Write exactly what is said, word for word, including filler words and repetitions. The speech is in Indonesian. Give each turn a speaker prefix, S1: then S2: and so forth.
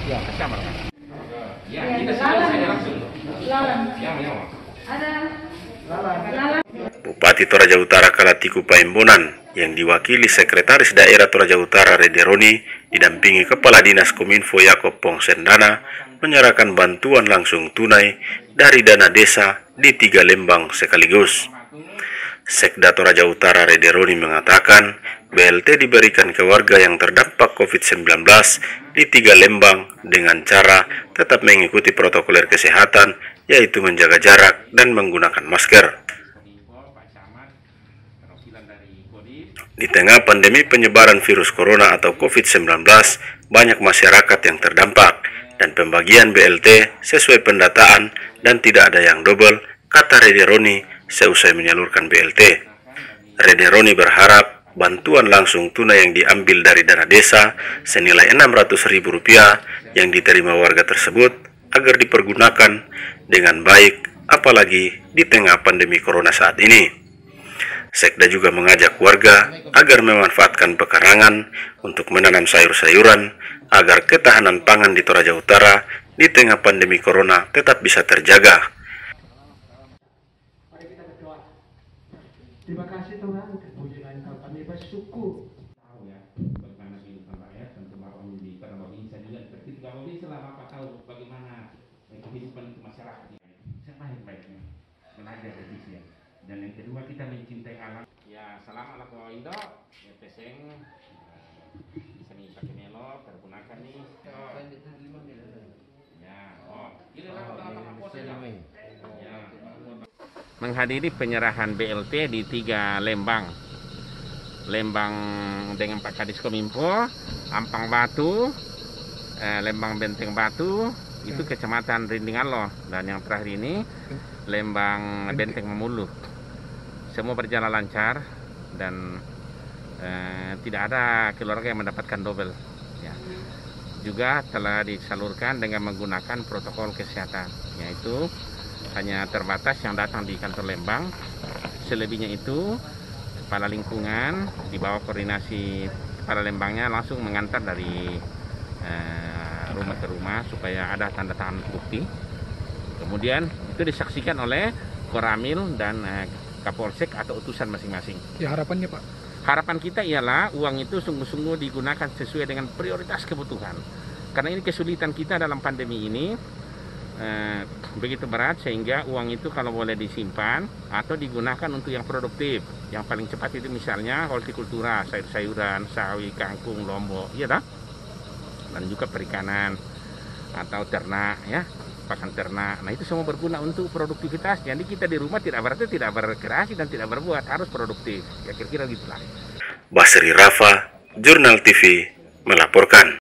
S1: Ya, kecamar kan?
S2: Ya, kita selesai langsung.
S3: Lalang.
S2: Yang yang.
S3: Ada. Lalang.
S4: Bupati Toraja Utara Kalatiku Paimbonan yang diwakili Sekretaris Daerah Toraja Utara Rederoni didampingi Kepala Dinas Kominfo Yakob Pongsendana menyerahkan bantuan langsung tunai dari dana desa di tiga lembang sekaligus. Sekda Toraja Utara Rederoni mengatakan B L T diberikan ke warga yang terdampak covid sembilan belas di tiga lembang dengan cara tetap mengikuti protokoler kesehatan, yaitu menjaga jarak dan menggunakan masker. Di tengah pandemi penyebaran virus corona atau covid sembilan belas, banyak masyarakat yang terdampak dan pembagian B L T sesuai pendataan dan tidak ada yang double, kata Rederoni seusai menyalurkan B L T. Rederoni berharap bantuan langsung tunai yang diambil dari dana desa senilai enam ratus ribu rupiah yang diterima warga tersebut agar dipergunakan dengan baik, apalagi di tengah pandemi corona saat ini. Sekda juga mengajak warga agar memanfaatkan pekarangan untuk menanam sayur-sayuran agar ketahanan pangan di Toraja Utara di tengah pandemi corona tetap bisa terjaga.
S5: Terima kasih Tuhan, kepujian kami bersyukur.
S2: Tahu ya, bagaimana kehidupan rakyat tentu Bapak di karena Bapak bisa juga seperti Bapak bisa lah Bapak tahu bagaimana kehidupan itu masyarakat sebaik-baiknya belajar revisi ya. Dan yang kedua kita mencintai alam. Ya salam ala ko Indo, ya peseng bisa nih pakai melo tergunakan nih. Ya, oh, ini lah apa-apa posnya. Ya. Menghadiri penyerahan B L T di tiga lembang, lembang dengan Pak Kadis Kominfo, Ampang Batu, eh, lembang Benteng Batu, itu kecamatan Rindingallo, dan yang terakhir ini lembang Benteng Memulu. Semua berjalan lancar dan eh, tidak ada keluarga yang mendapatkan double. Ya. Juga telah disalurkan dengan menggunakan protokol kesehatan, yaitu hanya terbatas yang datang di kantor Lembang. Selebihnya itu kepala lingkungan di bawah koordinasi kepala Lembangnya langsung mengantar dari eh, rumah ke rumah supaya ada tanda tangan bukti. Kemudian itu disaksikan oleh Koramil dan eh, Kapolsek atau utusan masing-masing.
S1: Ya, harapannya Pak?
S2: Harapan kita ialah uang itu sungguh-sungguh digunakan sesuai dengan prioritas kebutuhan. Karena ini kesulitan kita dalam pandemi ini. Eh, begitu berat sehingga uang itu kalau boleh disimpan atau digunakan untuk yang produktif. Yang paling cepat itu misalnya hortikultura, sayur-sayuran, sawi, kangkung, lombok, ya dah. Dan juga perikanan atau ternak, ya, pakan ternak. Nah itu semua berguna untuk produktivitas. Jadi kita di rumah tidak berarti tidak berkreasi dan tidak berbuat, harus produktif. Ya kira-kira gitulah.
S4: Basri Rafa, Jurnal T V melaporkan.